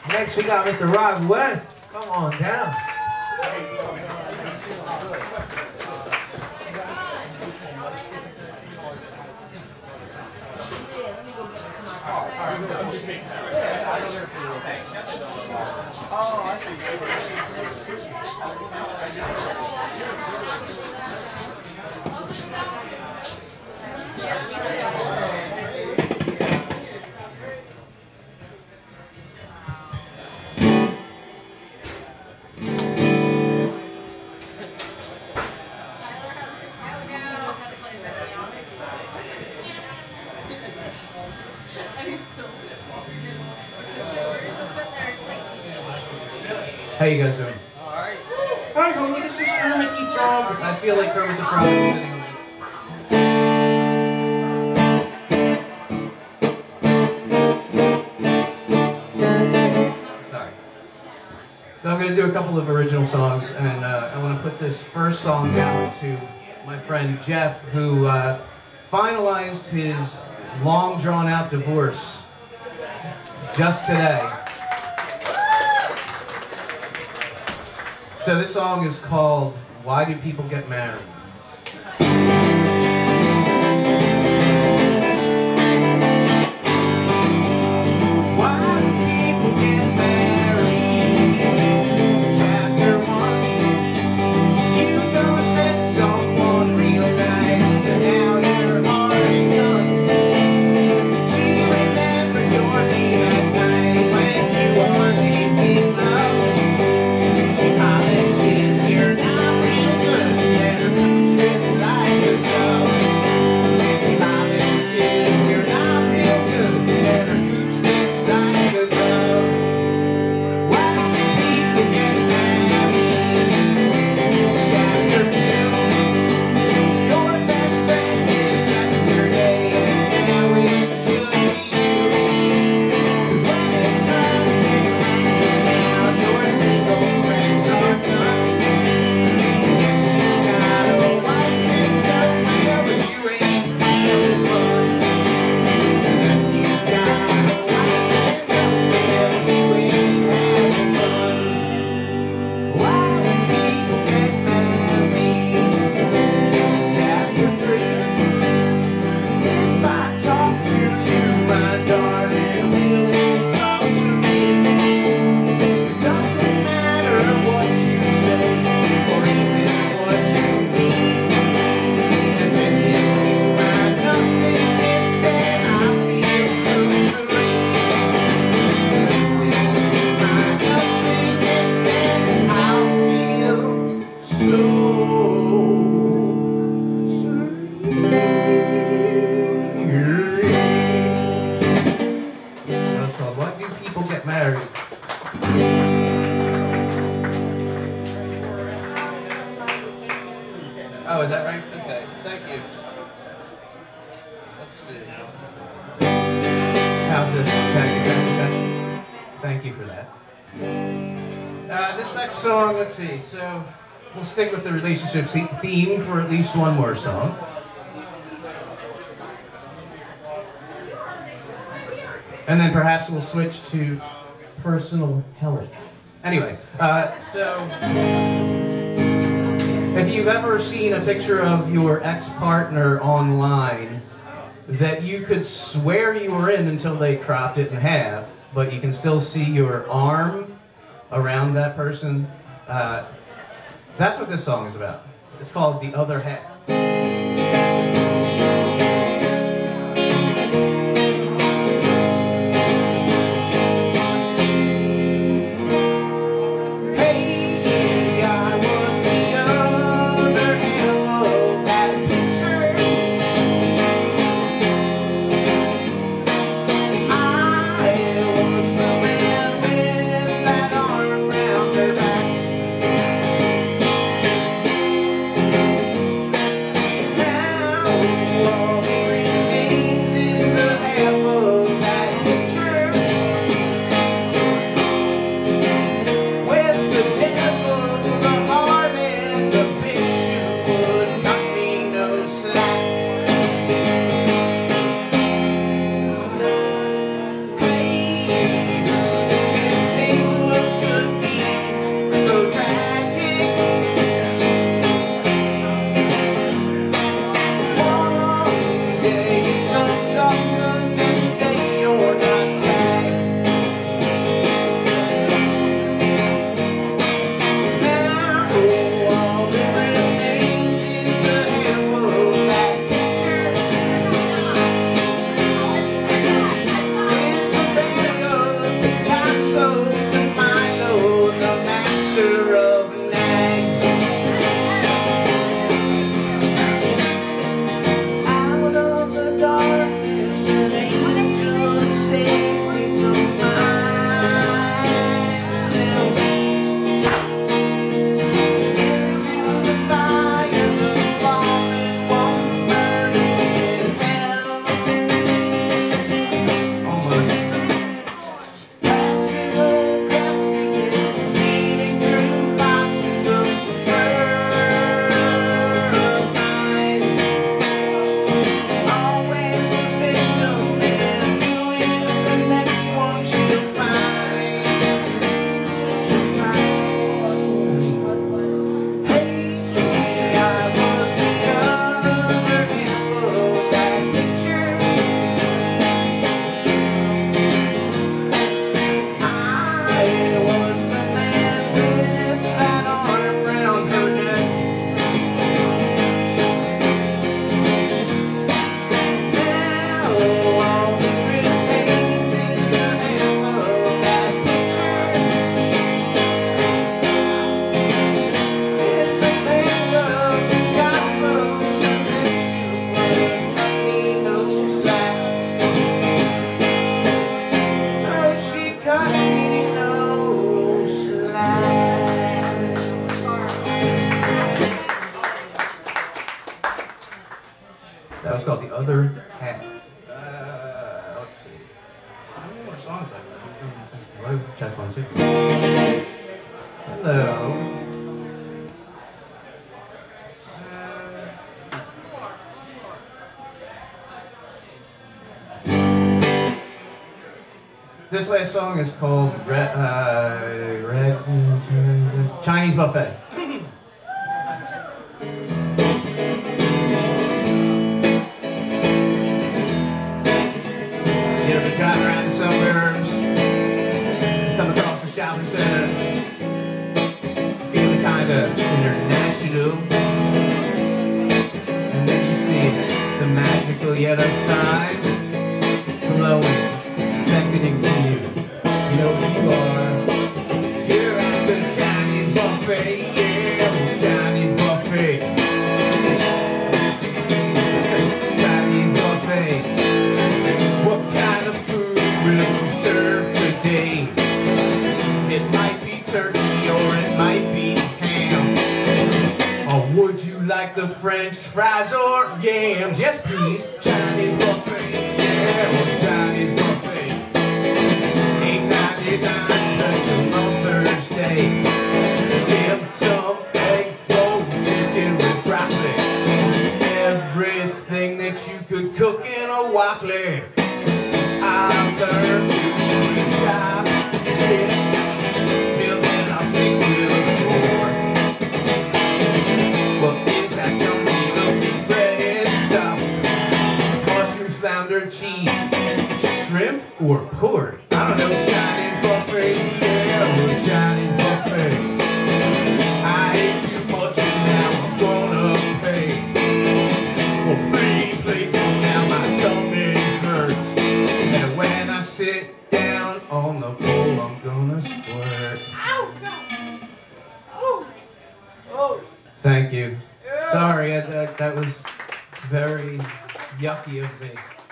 Next we got Mr. Rob West. Come on down. How you guys doing? Alright. Alright, well, this is Kermit the Frog. I feel like Kermit the Frog is sitting on this. Sorry. So I'm going to do a couple of original songs, and I want to put this first song out to my friend Jeff, who finalized his long drawn-out divorce just today. So this song is called Why Do People Get Married? Why do people get married? Chapter 1. You know it met someone real nice, and now your heart is done. She remembers your name at night when you are making love. She polishes your not real good, and her cooch fits like a glove. She polishes your not real good, and her cooch fits like a glove. Why do people get married? Chapter 2. Your best friend did it yesterday, and now it should be you. 'Cause when it comes to hanging out, your single friends are done. Guess you got a wife in Tokyo, but you ain't having fun. Guess you got a wife in Tokyo, but you ain't having fun. Why do people get married? Chapter 3. If I talk to you, my darling, will you talk to me? It doesn't matter what you say, or even what you mean. Just listen to my nothingness and I feel so serene. Listen to my nothingness and I feel so serene. That's called Why Do People Get Married? Oh, is that right? Okay, thank you. Let's see. How's this? Check. Thank you for that. This next song, let's see. So, we'll stick with the relationship theme for at least one more song. And then perhaps we'll switch to personal health. Anyway, so if you've ever seen a picture of your ex-partner online that you could swear you were in until they cropped it in half, but you can still see your arm around that person, that's what this song is about. It's called The Other Half. Hey, I was the other half of that picture. I was the man with that arm round her back. check one, two. Hello. This last song is called Chinese Buffet. You ever drive around the suburbs, come across a shopping center, feeling kinda international, and then you see the magical yellow sign glowing, beckoning to you. You know who you are. You're at the Chinese buffet, yeah, Chinese buffet. Chinese buffet. What kind of food will you serve today? It might be turkey or it might be ham. Or would you like the French fries or yams? Yes, please. Chinese buffet, yeah, Chinese buffet. $8.99 special on Thursday. Give some egg roll chicken with broccoli. Everything that you could cook in a waffle. I've learned to eat with chopsticks. Till then I'll stick with a fork. What is that yummy looking breaded stuff? Mushrooms, flounder, cheese, shrimp, or pork? I don't know. Chinese buffet, yeah, Chinese buffet. I ate too much and now I'm gonna pay. Well, 3 plates, but now my tummy hurts. And when I sit down on the bowl, I'm gonna squirt. Ow! God. Oh! Oh! Thank you. Yeah. Sorry, that was very yucky of me.